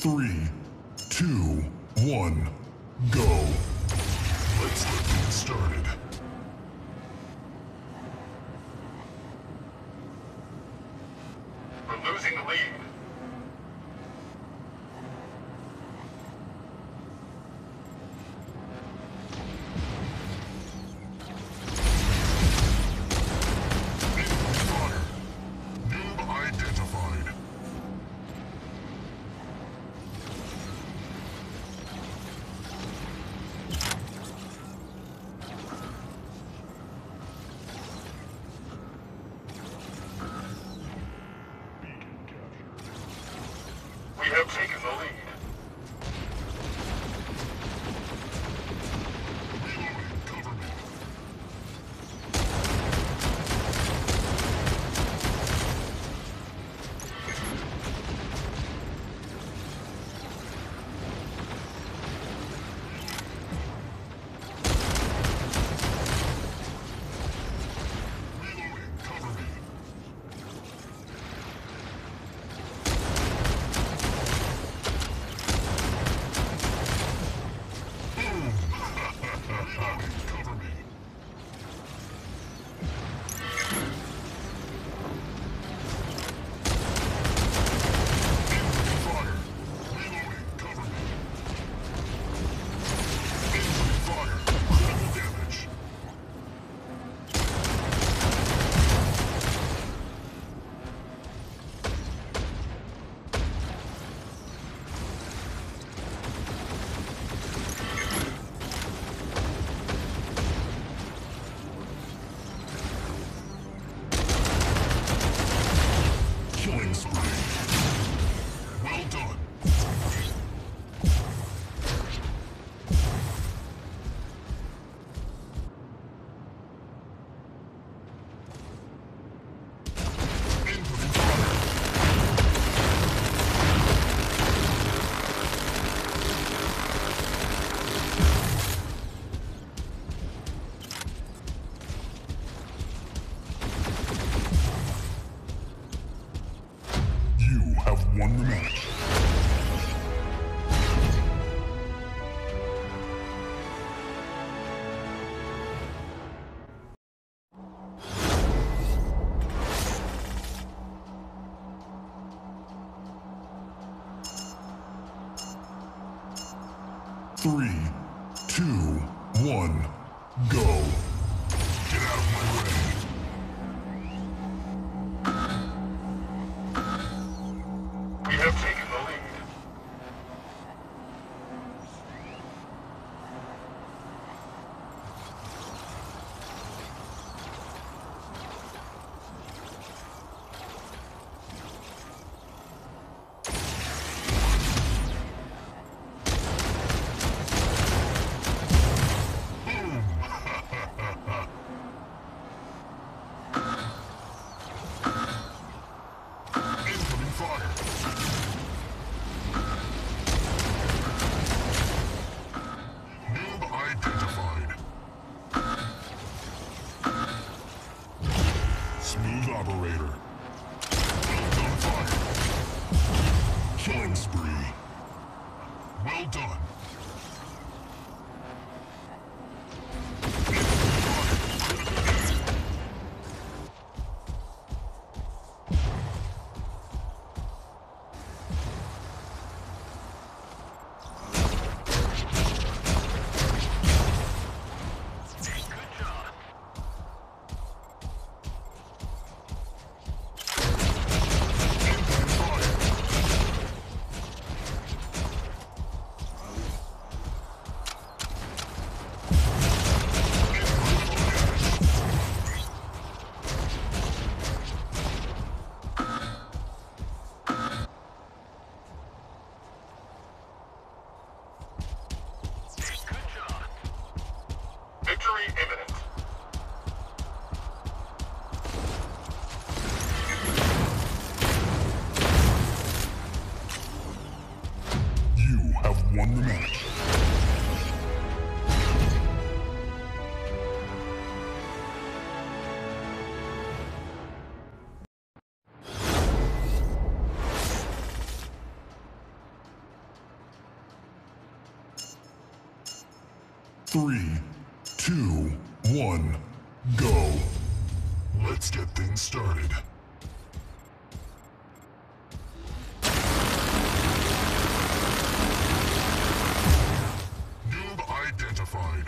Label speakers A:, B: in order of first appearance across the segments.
A: 3, 2, 1, go. Let's get things started.
B: We're losing the lead. We have taken the lead.
A: Reloading, cover me. Reloading, cover me. Cover me. Incoming fire. Reloading. Cover me. Incoming fire. Critical damage. Killing spree. Well done. Incoming fire. You have won the match. Three, 2, 1, go. Get out of my way.
B: We have taken the lead.
A: Incoming fire. Noob identified. Smooth operator. Well done, fire. Killing spree. Well done. 3, 2, 1, go. Let's get things started. Noob identified.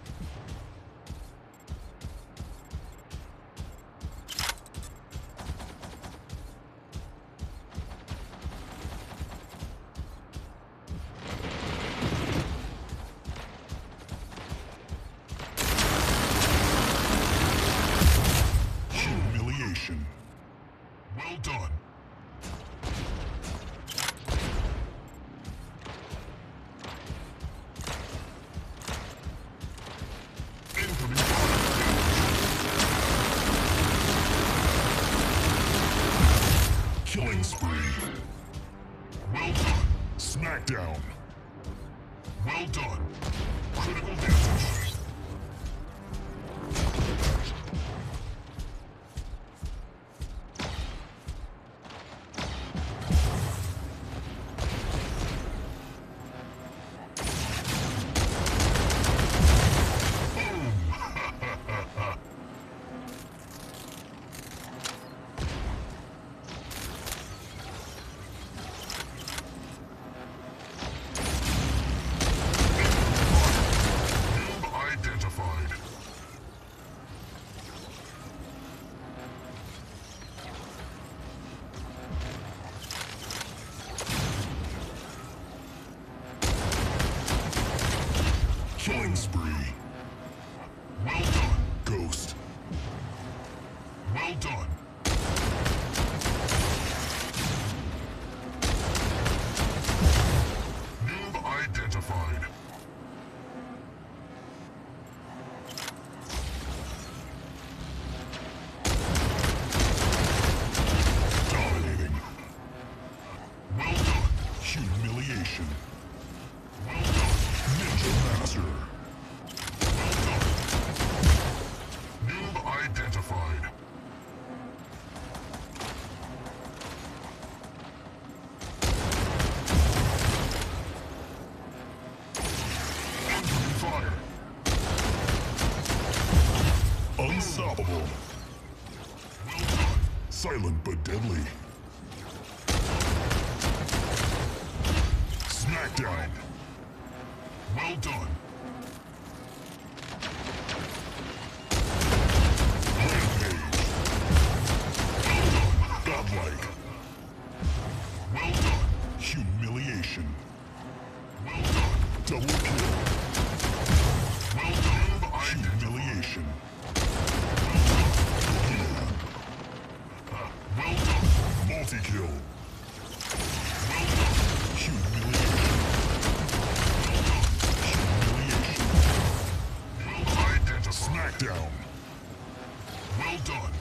A: Humiliation. Well done. Incoming fire. Killing spree. Well done. Smackdown. Well done. Critical damage. Killing spree. Well done, Ghost. Well done. Noob identified. Dominating. Well done. Humiliation. Well done. Ninja Master. Well done. Noob identified. Incoming fire. Unstoppable. Well done. Silent but deadly. Smackdown. Well done. Rampage. Well done. Godlike. Well done. Humiliation. Well done. Double kill. Well done. Humiliation. Well done. Multi-kill. Well done. Humiliation. Smackdown. Well done.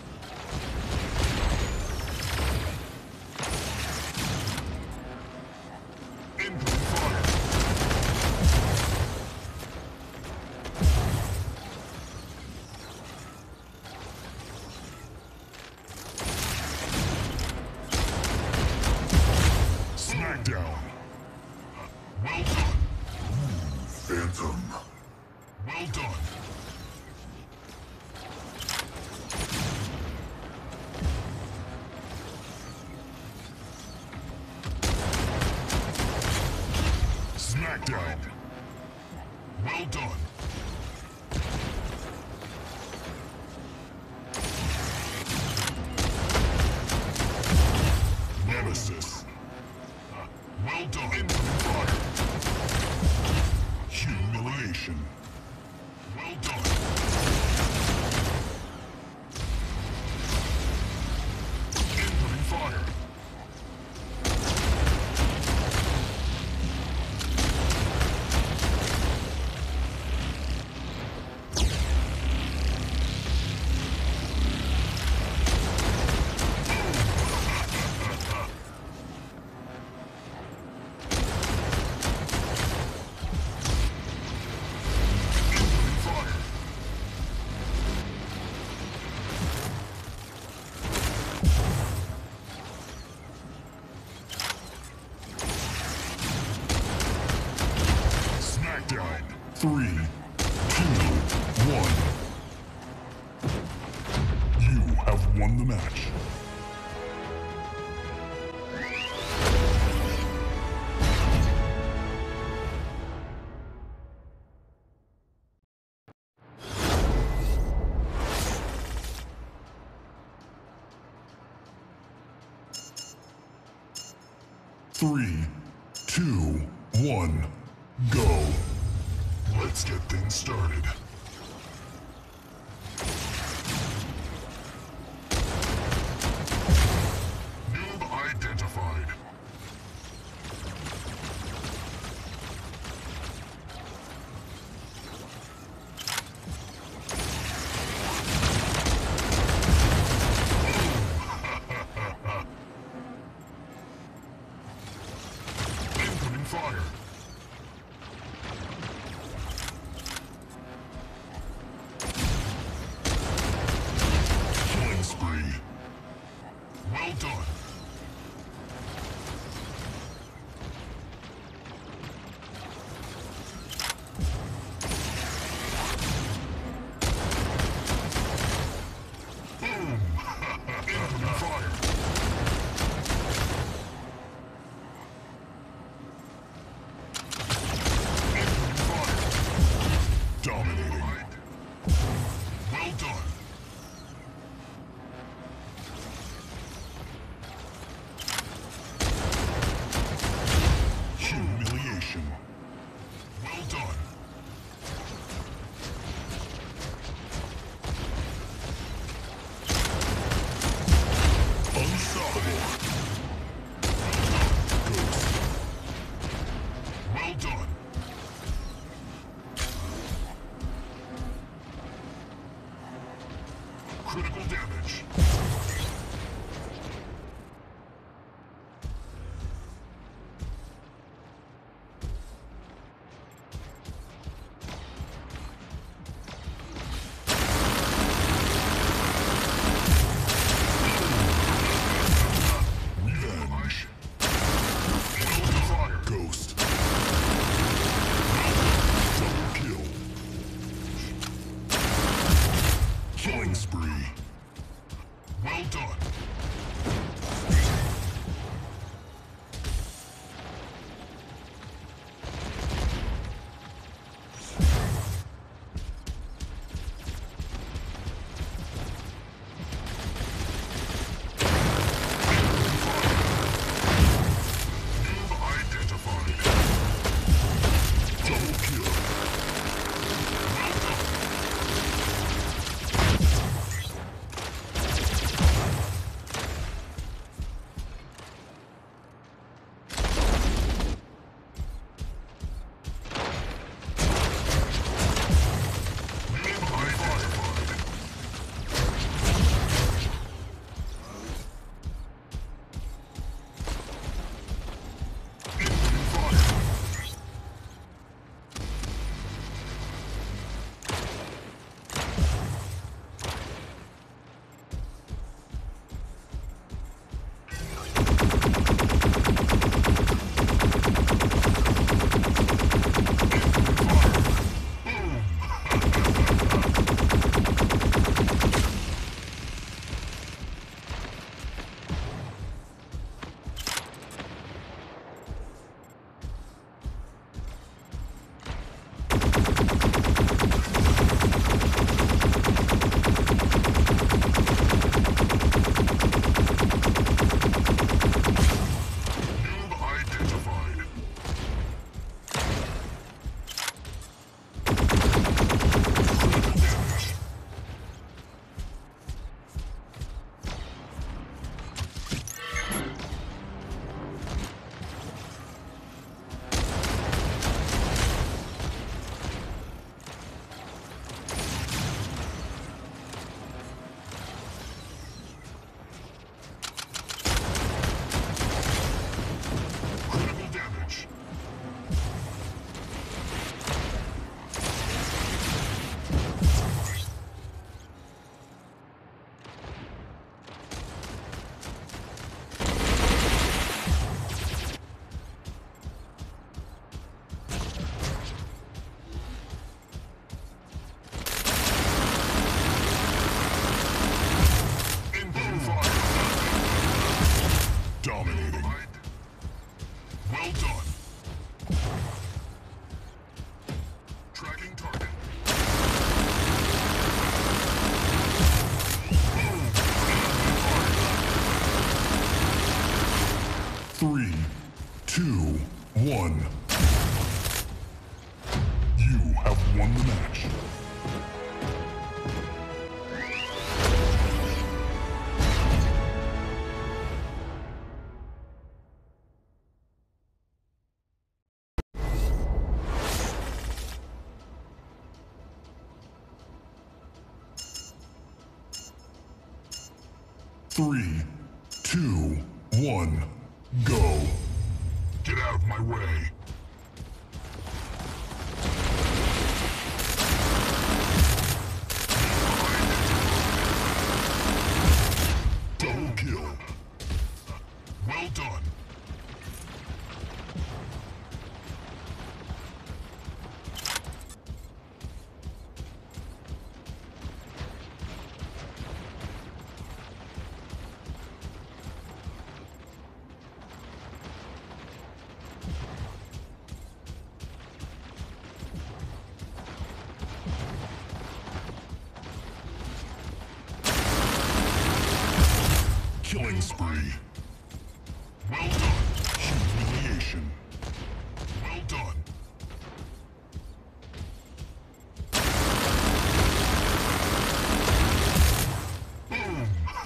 A: Incoming fire. Smackdown. Well done. Phantom. Well done. Smackdown. Well done. Nemesis. Well done. Incoming fire. Humiliation. Well done. Incoming fire. Incoming fire. 2, 1. You have won the match. Three, two, one, go. Let's get things started. Noob identified. Incoming fire. Killing spree. Well done. Boom! Incoming fire. Incoming fire. Dominating. Well done. Humiliation. Well done. Unstoppable. Ghost. Well done. Critical damage. Revenge. Incoming fire. Ghost. Double kill. Killing spree. 3, 2, 1, go. Get out of my way. Double kill. Well done. Killing spree. Well done. Humiliation. Well done. Boom!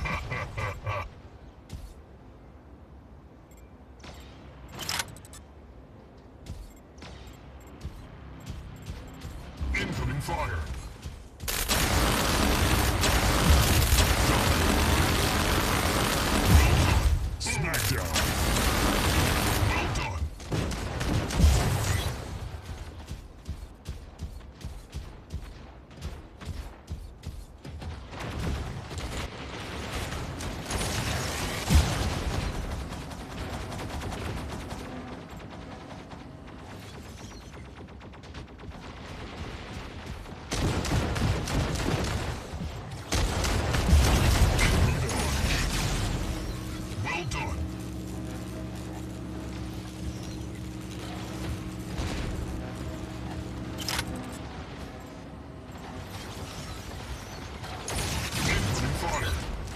A: Incoming fire. Smackdown. Well done. Well done. Incoming fire.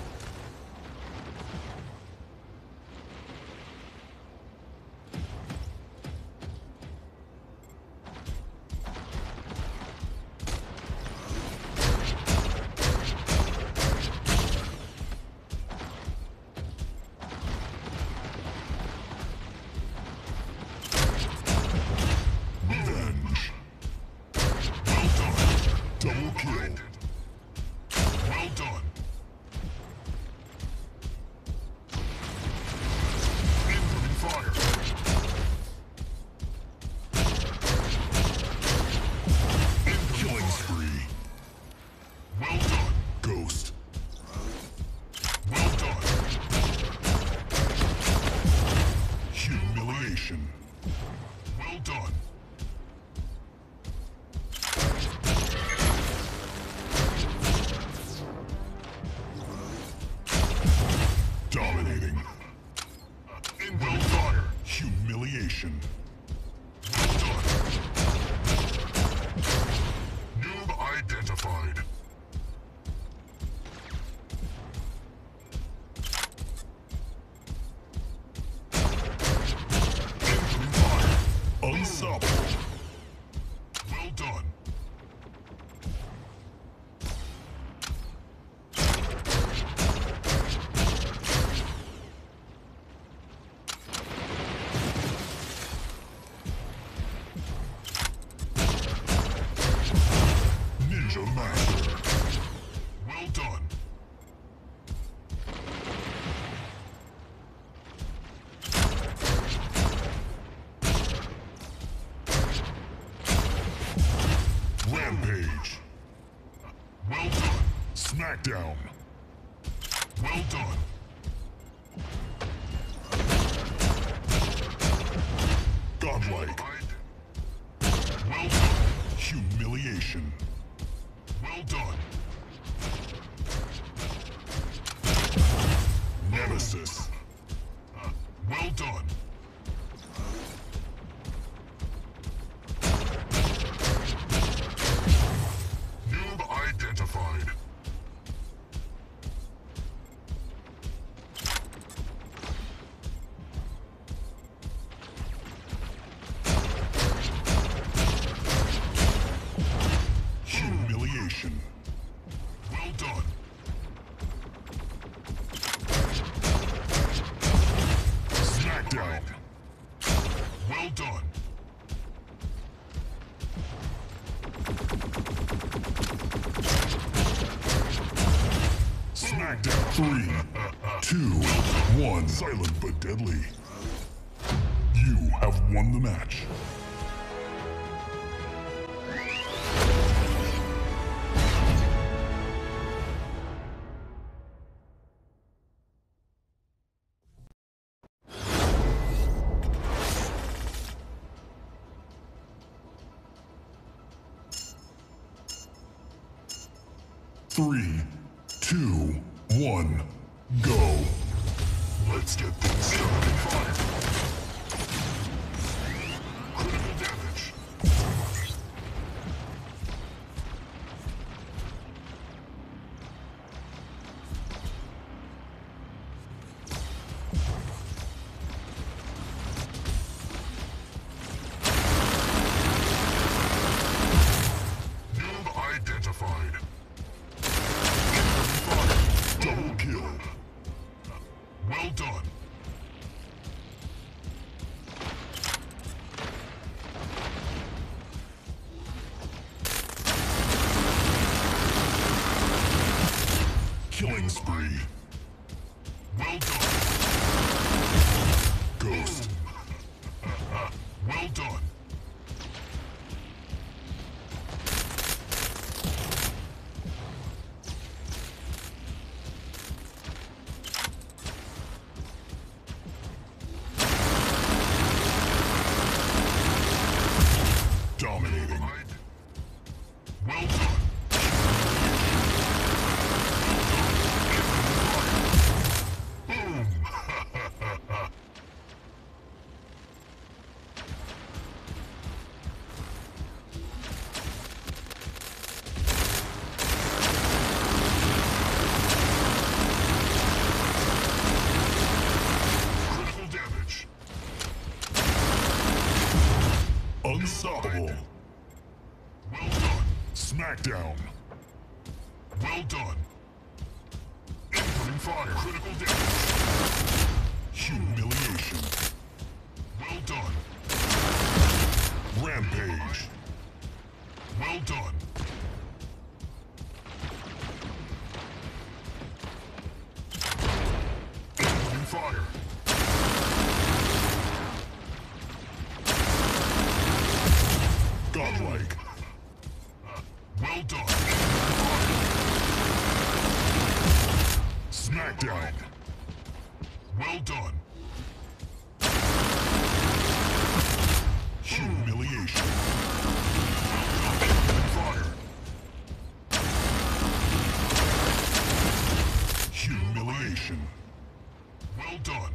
A: Revenge. Well done. Double kill. Well done. Incoming fire. Killing spree. Well done. Ghost. Well done. Humiliation. Well done. Dominating. Well fire. Humiliation. Well done. Noob identified. Incoming fire. Unstoppable. Well done. Ninja Master. Well done. Rampage. Well done. Smackdown. Well done. Godlike. Well done. Humiliation. Well done. Nemesis. Well done. Noob identified. Humiliation. Well done. Smackdown. Well done. Smackdown. 3, 2, 1. Silent but deadly. You have won the match. Three, two, one, go. Let's get things started. Fire. Critical damage. Noob identified. Double kill. Well done. Killing spree. Well done. Ghost. Well done. Dominating. Well done. Boom. Critical damage. Unstoppable. Well done. Smackdown. Well done. Incoming fire. Critical damage. Humiliation. Well done. Rampage. Well done. Incoming fire. Godlike. Well done. Smackdown. Well done. Humiliation. Fire. Humiliation. Well done.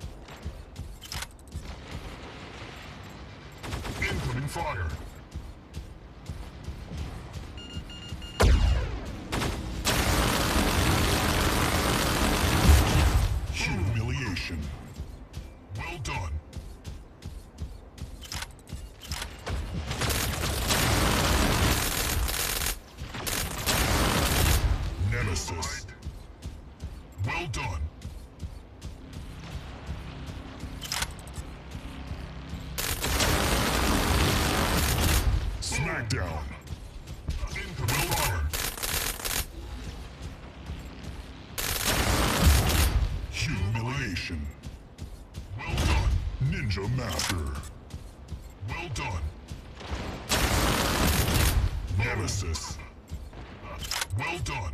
A: Incoming fire. Humiliation. Well done. Nemesis. Well done. Smackdown. Incoming fire. Humiliation. Well done. Ninja Master. Well done. Nemesis. Well done.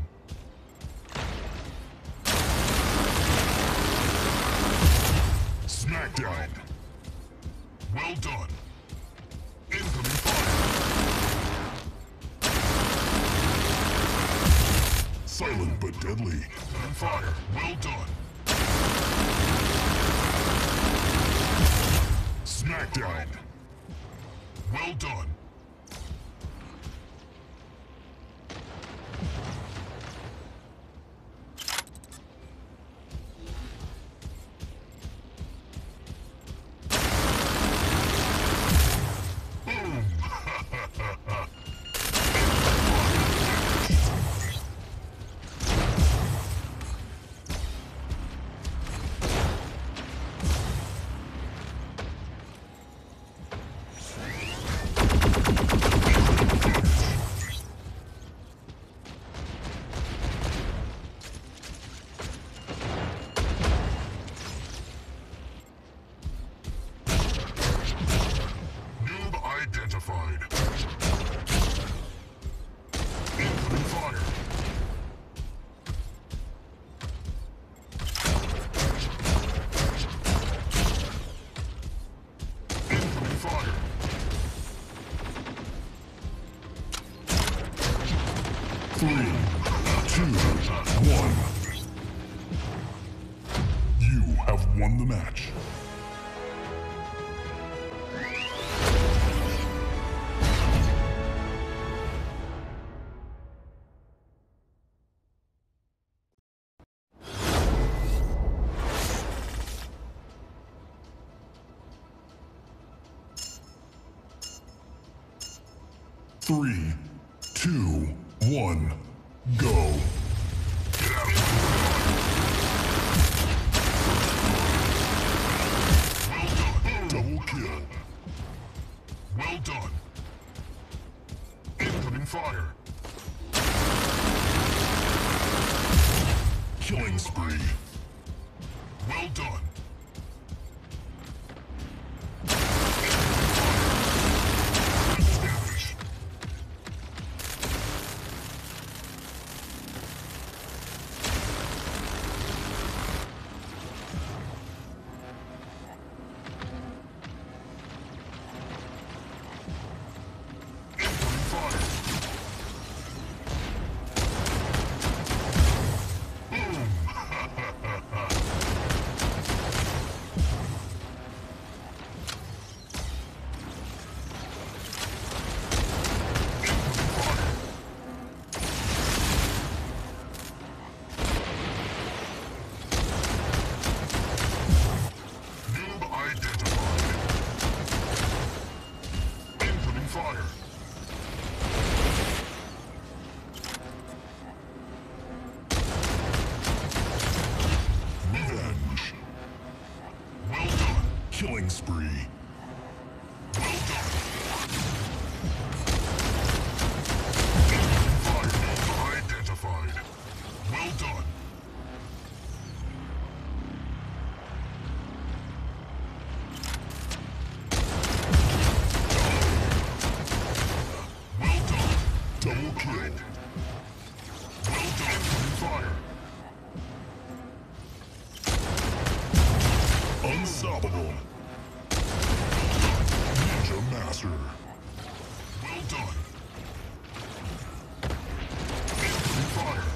A: Smackdown. Well done. Incoming fire. Silent but deadly. Incoming fire. Well done. Smackdown. Well done. Boom. 3, 2, 1. You have won the match. Three, two, one, go. Well done. Double kill. Well done. Incoming fire. Killing spree. Well done. Killing spree. Well done. Fire identified. Well done. Well done. Double kill. Well done. Fire. Unstoppable. Ninja Master. Well done. Incoming fire.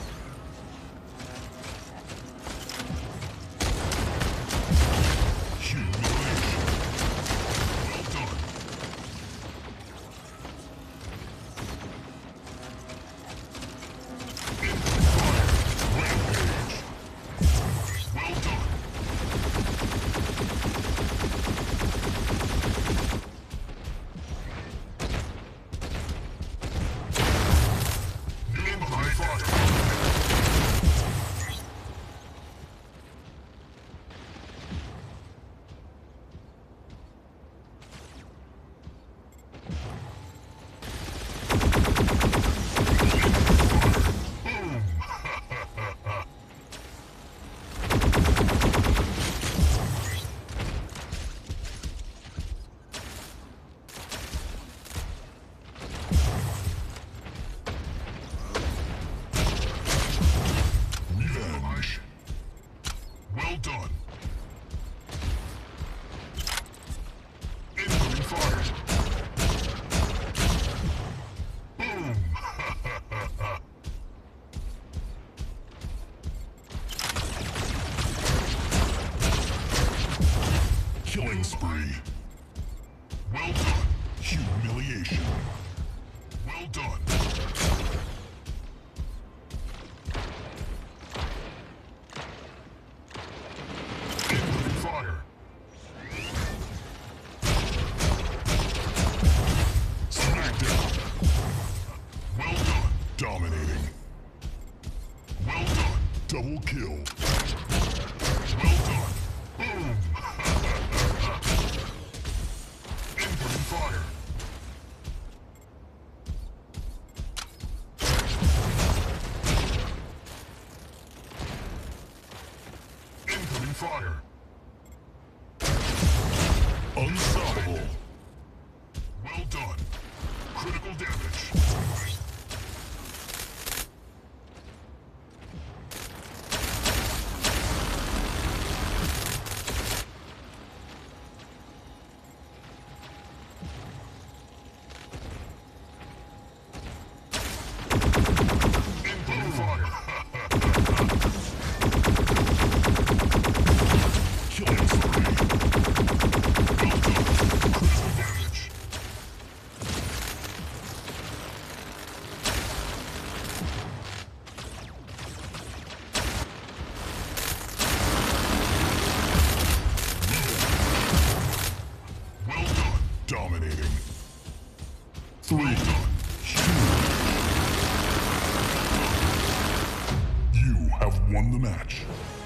A: Humiliation. Well done. Incoming fire. Rampage. Well done. Well done. Incoming fire. Boom. Killing spree. Well done. Humiliation. Well done. Dominating. Well done. Double kill. Well done. Boom. Incoming fire. Incoming fire. Unstoppable. Well done. Critical damage. won the match.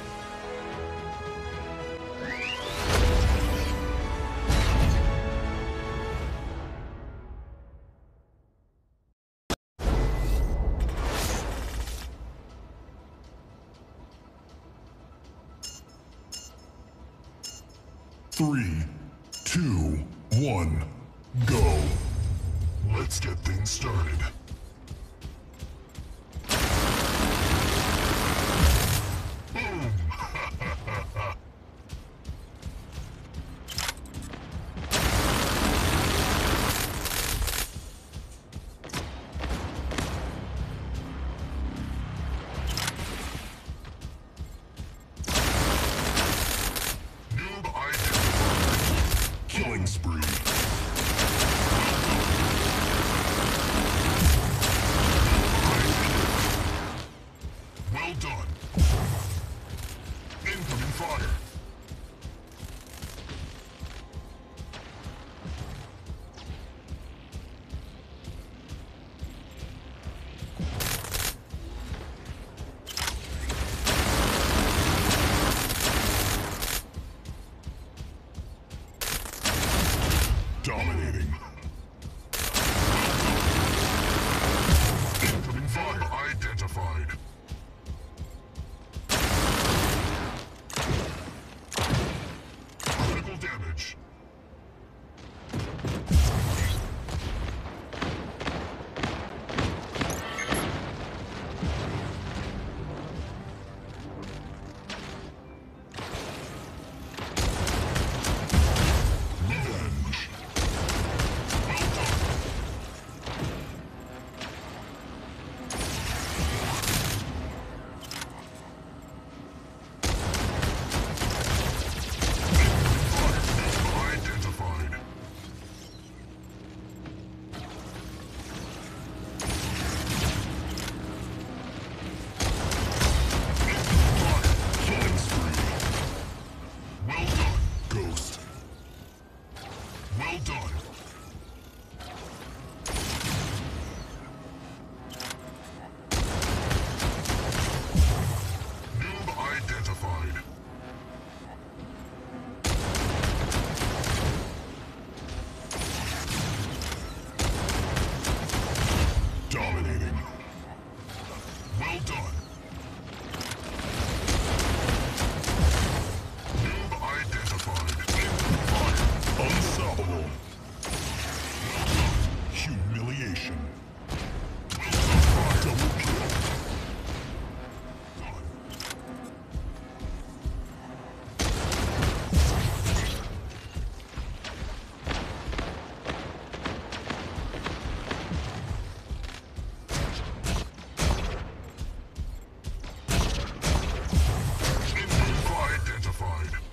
A: Three, two, one, go. Let's get things started. Boom! Killing spree. Well done. Incoming fire. Dominating. Incoming fire identified. Critical damage. Revenge. Well done. Identified. Killing spree. Well done, Ghost. Well done. Noob identified. Dominating. Well done. Noob identified. Fire. Unstoppable. Well done. Humiliation. Well done. Double kill. Done. Identified.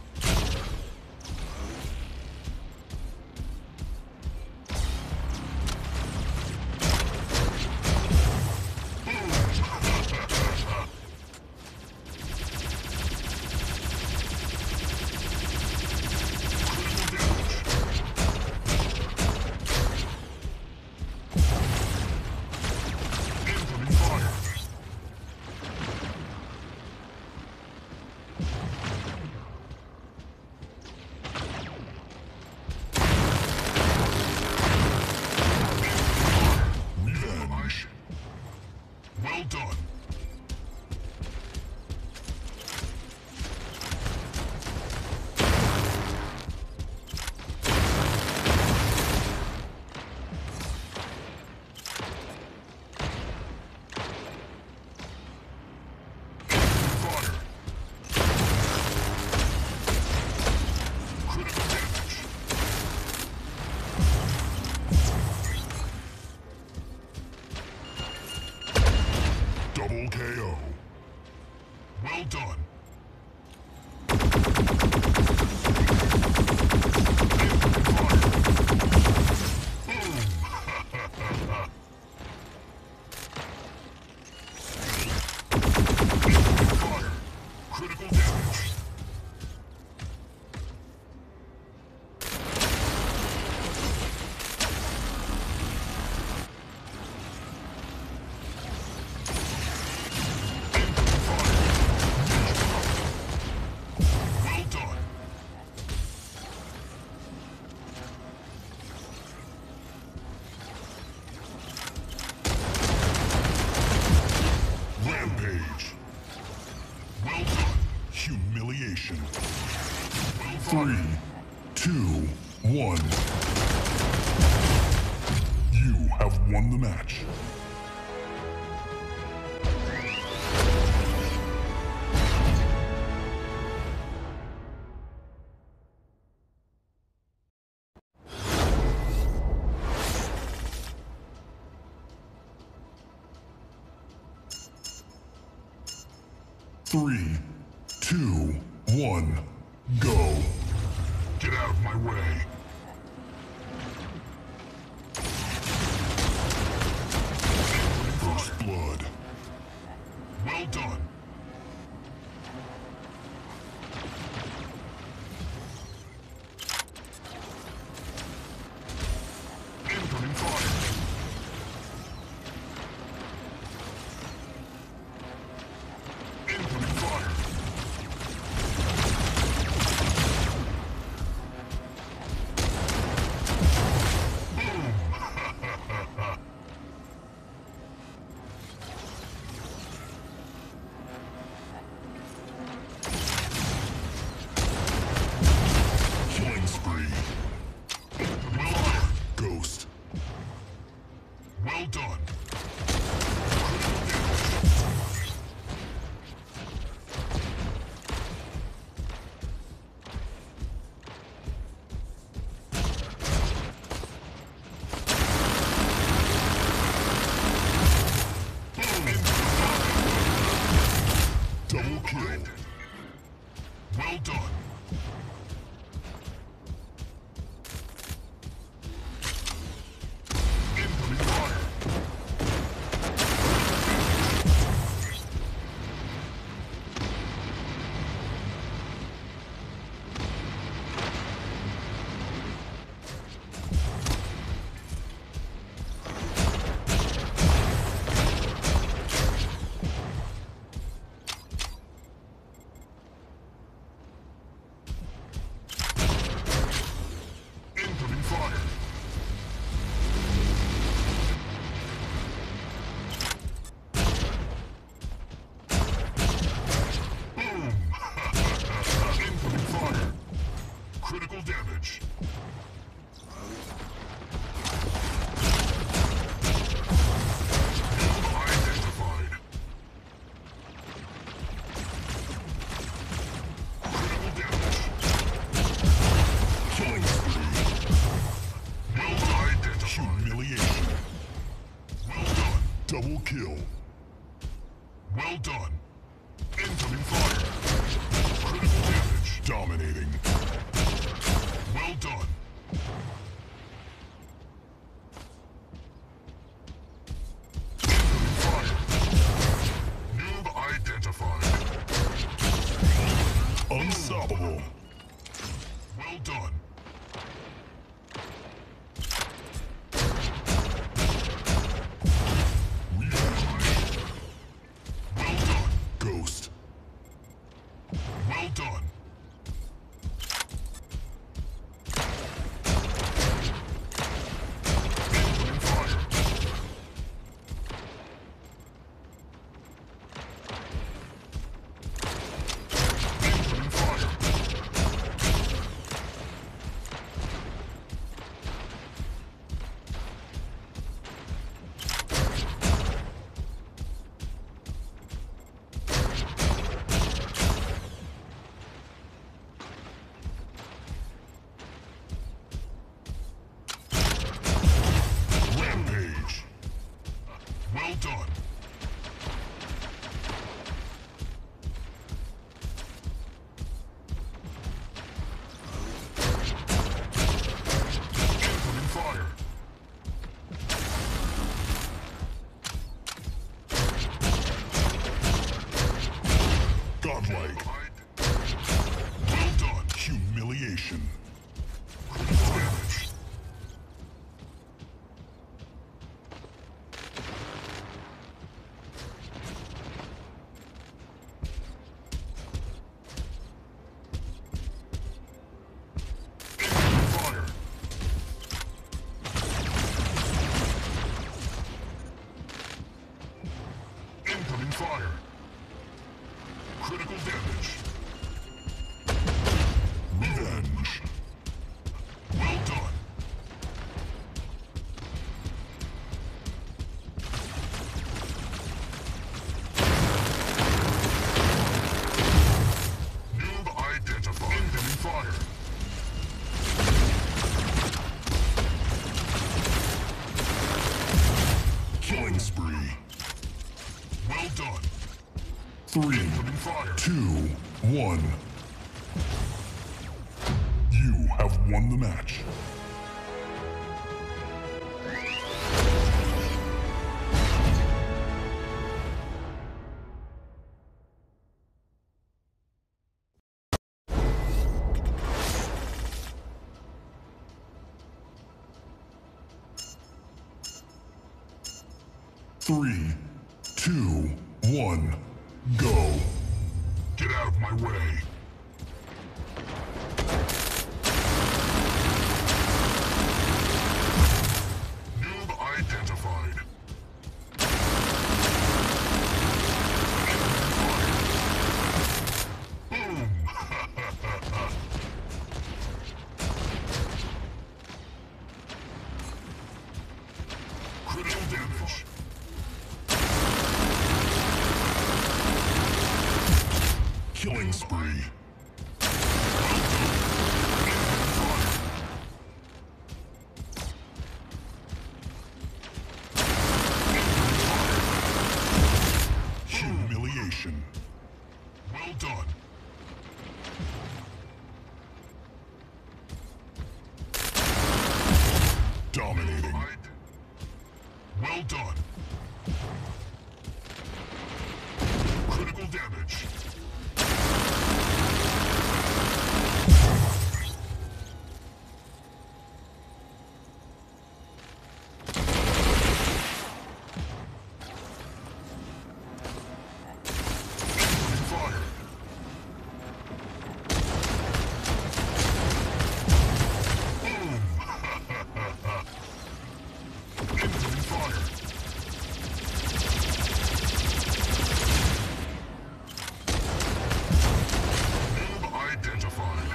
A: Incoming fire. Revenge. Well done. Fire. Critical damage. Double KO. Well done. Fire. Critical damage. Fire.
B: fire.
A: 3, 2, 1. You have won the match. Three, two, one, go.
B: Get out of my way.
A: First blood.
B: Well done. Incoming fire. Incoming fire.
A: Killing spree.
B: Well done.
A: Ghost.
B: Well done.
A: Double kill.
B: Well done. Incoming fire. Incoming fire. Boom! Incoming fire. Critical damage. Identified. Critical damage.
A: Killing spree.
B: Well identified.
A: Humiliation.
B: Well done.
A: Double kill.
B: Well done. Incoming fire. Critical damage.
A: Dominating.
B: Well done. Incoming fire. Noob identified.
A: Unstoppable.
B: Well done.
A: Revive.
B: Well done.
A: Ghost.
B: Well done. Incoming fire. Incoming fire.
A: Rampage.
B: Well done. Incoming fire.
A: Godlike.
B: Well done.
A: Humiliation.
B: Critical damage. Incoming fire. Incoming fire. Critical damage.
A: Revenge.
B: done.
A: 3,
B: Incoming fire.
A: 2, 1. You have won the match. Three, two, one, go.
B: Get out of my way. Noob identified. Boom! Critical damage.
A: Killing spree. Humiliation.
B: Well done.
A: Dominating.
B: Well done. Critical damage. Incoming fire. Boom! Incoming fire. Noob identified.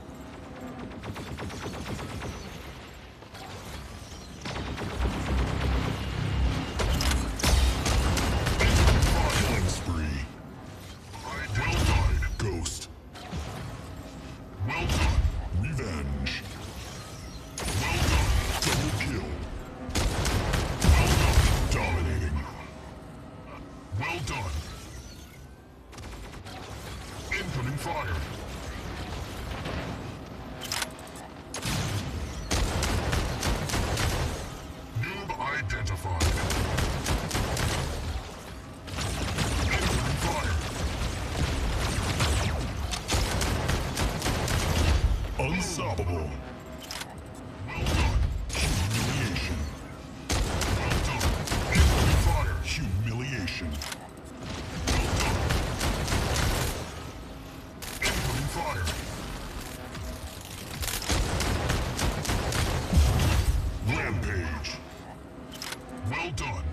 A: Killing spree.
B: Well done.
A: Ghost.
B: Well done.
A: Revenge.
B: Well done.
A: Double kill.
B: Well done.
A: Dominating.
B: Well done. Incoming fire. Noob identified. Incoming fire.
A: Unstoppable.
B: Well done.
A: Humiliation.
B: Well done. Incoming fire.
A: Humiliation.
B: Well done. Incoming fire.
A: Rampage.
B: Well done.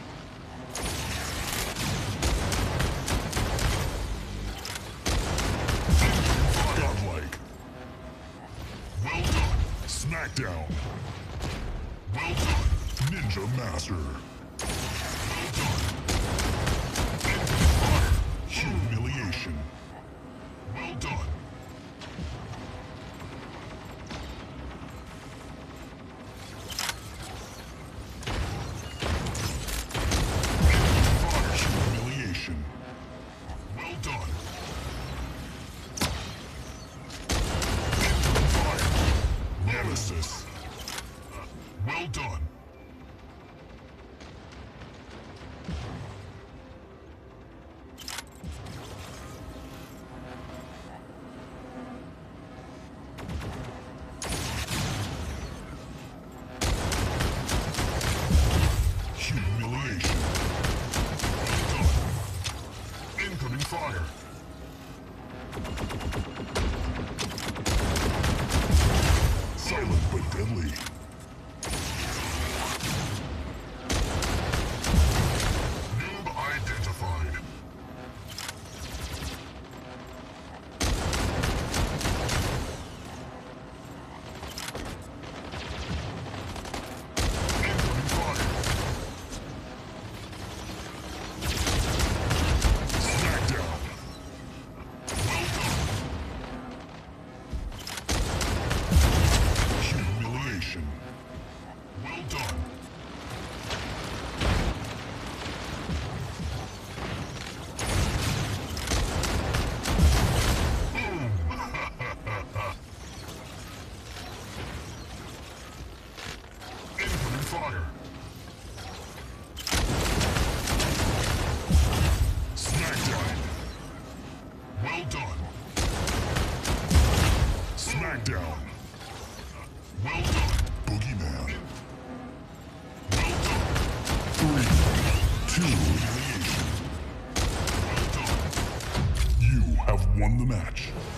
B: Incoming fire.
A: Godlike.
B: Well done.
A: Smackdown.
B: Well done.
A: Ninja Master.
B: Well done. Incoming fire.
A: Humiliation.
B: Well done. Fire.
A: Humiliation.
B: Well done. Incoming fire.
A: Nemesis.
B: Well done.
A: Humiliation.
B: Well done. Incoming fire.
A: Silent but deadly.
B: Noob identified. Incoming fire.
A: Smackdown.
B: Well done.
A: Humiliation. down.
B: Well done.
A: Boogeyman.
B: Well done.
A: 3, 2,
B: Well done.
A: you have won the match.